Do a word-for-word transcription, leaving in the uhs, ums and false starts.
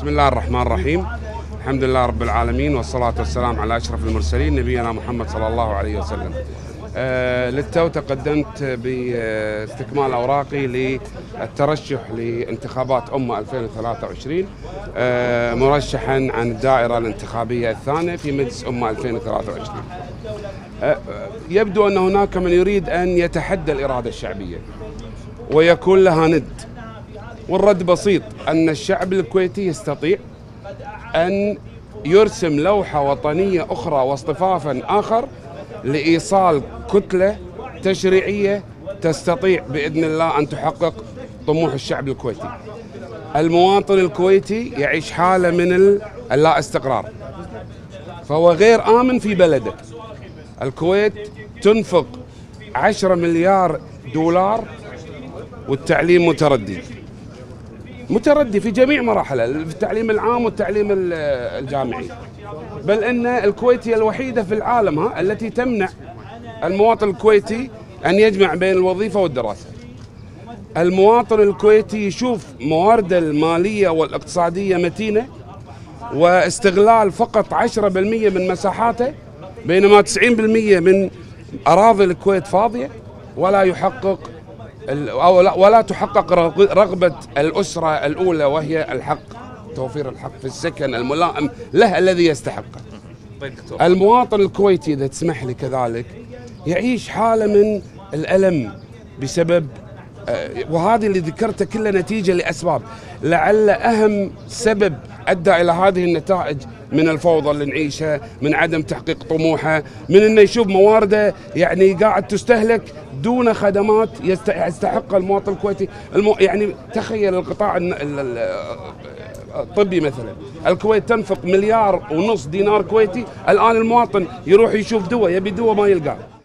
بسم الله الرحمن الرحيم. الحمد لله رب العالمين، والصلاة والسلام على أشرف المرسلين نبينا محمد صلى الله عليه وسلم. آه للتو تقدمت باستكمال أوراقي للترشح لانتخابات أمة ألفين وثلاثة وعشرين، آه مرشحا عن الدائرة الانتخابية الثانية في مجلس أمة ألفين وثلاثة وعشرين. آه يبدو أن هناك من يريد أن يتحدى الإرادة الشعبية ويكون لها ند، والرد بسيط: أن الشعب الكويتي يستطيع أن يرسم لوحة وطنية أخرى واصطفافا آخر لإيصال كتلة تشريعية تستطيع بإذن الله أن تحقق طموح الشعب الكويتي. المواطن الكويتي يعيش حالة من اللا استقرار، فهو غير آمن في بلده. الكويت تنفق عشرة مليار دولار والتعليم متردي متردي في جميع مراحله، في التعليم العام والتعليم الجامعي، بل ان الكويت هي الوحيده في العالم ها التي تمنع المواطن الكويتي ان يجمع بين الوظيفه والدراسه. المواطن الكويتي يشوف موارده الماليه والاقتصاديه متينه واستغلال فقط عشرة بالمئة من مساحاته، بينما تسعين بالمئة من اراضي الكويت فاضيه، ولا يحقق أو ولا تحقق رغبة الأسرة الأولى، وهي الحق، توفير الحق في السكن الملائم له الذي يستحقه. المواطن الكويتي إذا تسمح لي كذلك يعيش حالة من الألم بسبب، وهذه اللي ذكرتها كلها نتيجة لأسباب، لعل أهم سبب أدى إلى هذه النتائج من الفوضى اللي نعيشها، من عدم تحقيق طموحه، من أنه يشوف موارده يعني قاعد تستهلك دون خدمات يستحقها المواطن الكويتي. المو... يعني تخيل القطاع الطبي مثلا، الكويت تنفق مليار ونص دينار كويتي، الآن المواطن يروح يشوف دواء، يبي دواء ما يلقاه.